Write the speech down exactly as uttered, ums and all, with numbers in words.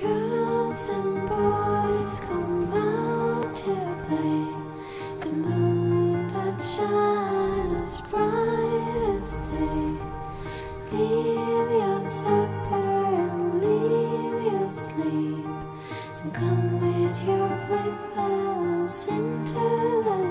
Girls and boys come out to play. The moon that shines as bright as day. Leave your supper and leave your sleep, and come with your playfellows into the